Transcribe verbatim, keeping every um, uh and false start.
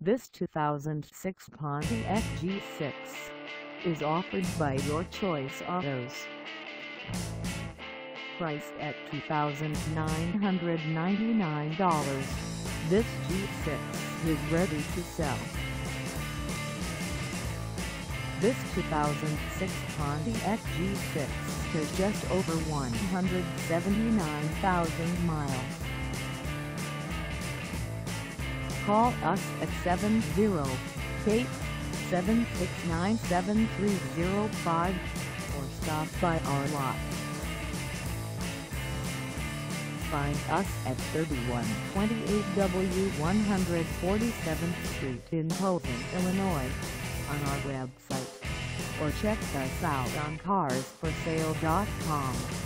This two thousand six Pontiac G six is offered by Your Choice Autos. Priced at two thousand nine hundred ninety-nine dollars, this G six is ready to sell. This two thousand six Pontiac G six has just over one hundred seventy-nine thousand miles. Call us at seven zero eight, seven six nine, seven three zero five or stop by our lot. Find us at thirty-one twenty-eight W one forty-seventh Street in Posen, Illinois, on our website, or check us out on cars for sale dot com.